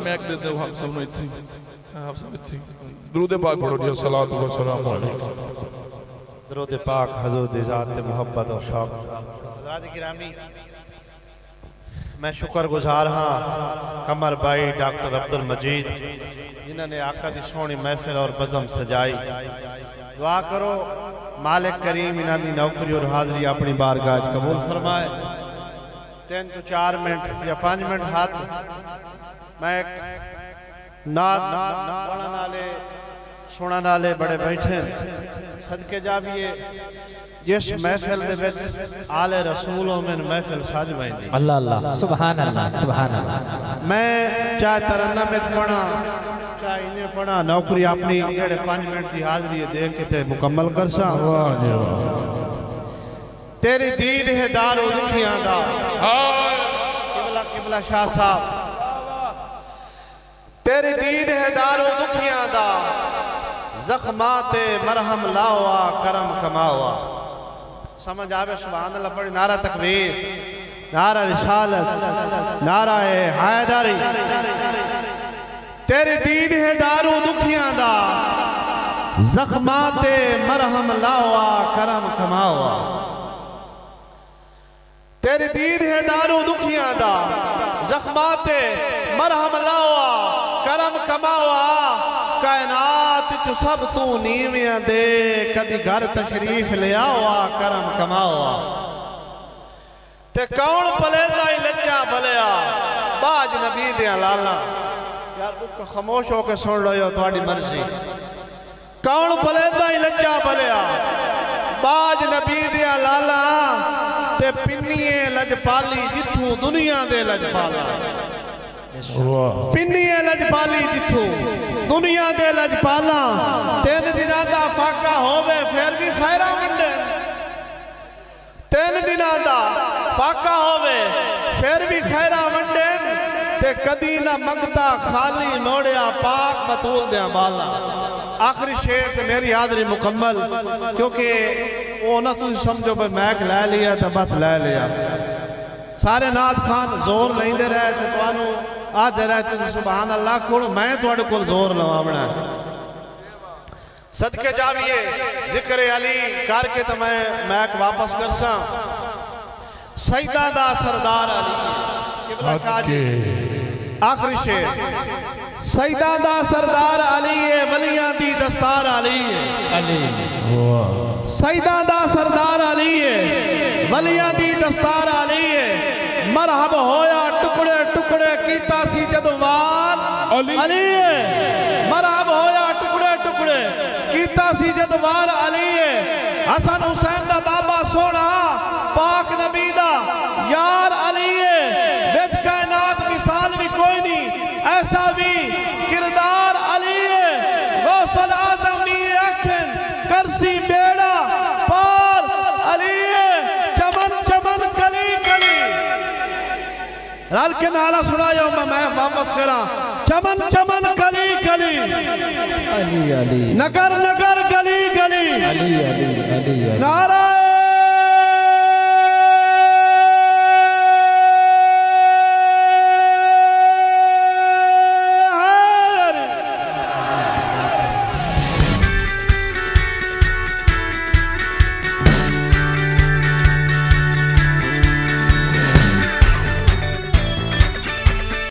Mac दे दो आप सब इत्थे आप सब इत्थे दुरूद पाक पढ़ो जी सलात व सलाम अलैकुम दुरूद पाक हुजूर दी ज़ात ते मोहब्बत और शौक हज़रात गिरामी मैं शुक्रगुजार हाँ कमर भाई डॉक्टर अब्दुल मजीद जिन्होंने आका दी सोहनी महफिल और बज़म सजाई दुआ करो मालिक करीम इन्हां दी नौकरी और हाज़री अपनी बारगाह कबूल फरमाए 3 तो 4 मिनट या 5 मिनट हाथ मैं नाद पढ़न वाले सुनन वाले बड़े बैठे सदके जाविए जिस महफिल दे विच आले रसूल में महफिल सज वैंदी अल्लाह अल्लाह सुभान अल्लाह सुभान अल्लाह मैं चाहे तरन्ना में पढ़ा चाहे इन्हें पढ़ा नौकरी अपनी 5 मिनट की हाज़री दे के ते मुकम्मल कर सा तेरी दीद है दारो दुखियां दा किबला किबला शाह साहब तेरी दीद है दारो दुखियां दा जख्माते मरहम लावा करम कमावा समझ आवे सुभान अल्लाह पढ़ी नारा तकबीर नारा रिसालत नारा हैदरी तेरी दीद है दारू दुखियां दा जख्माते मरहम लावा करम कमावा तेरी दीद है दारू दुखियां दा जख्माते मरहम लावा करम कमावा कायनात च सब तू नीवियां दे कदी घर तशरीफ ले आवा करम कमावा ते कौन पलेदा ही लज्जा भलिया बाज नबी दियां लाला यार खामोश होके सुन लो थोड़ी मर्जी कौन पलेदा ही लज्जा भलिया बाज नबी दियां लाला ते पिन्नीए लजपाली जिथू दुनिया दे लजपाला पिन्नीए लजपाली जिथू दुनिया दे लजपाला 3 दिना दा फाका होवे फिर भी खैरा मंडे 3 दिना दा फाका होवे फिर भी खैरा मंडे ते कदी ना मंगता खाली नोड़िया पाक बतूल दे बाला आखिरी शेर ते मेरी हाज़री मुकम्मल क्योंकि वो ना तुम समझो भाई मैक लै लिया तो बस लै लिया सारे नाथ खान जोर लेंदे रहे ते तुहानू आदे रहे ते सुभान अल्लाह कोल मैं तुहाडे कोल जोर लवावना सदके जाविए जिक्र अली करके तो मैं मैक वापस करसा सईदा दा सरदार अली किबला शाह जी आखिरी शेर सईदा दा सरदार अली है वलियां दी दस्तार अली है अली सईदा दा सरदार अली है वलियां दी दस्तार अली है मरहब होया टुकड़े टुकड़े कीता सी जदों वार अली है मरहब होया टुकड़े टुकड़े कीता सी जदों वार अली है हसन हुसैन दा बाबा सोना पाक नबी दा यार अली है विच कायनात मिसाल भी कोई नहीं ऐसा भी किरदार अली है गौसल आदम भी अखन करसी बेड़ा पार अली है चमन चमन कली कली रल के नारा सुनायो मैं वापस करा चमन चमन कली कली अली अली नगर नगर गली गली अली अली अली नारा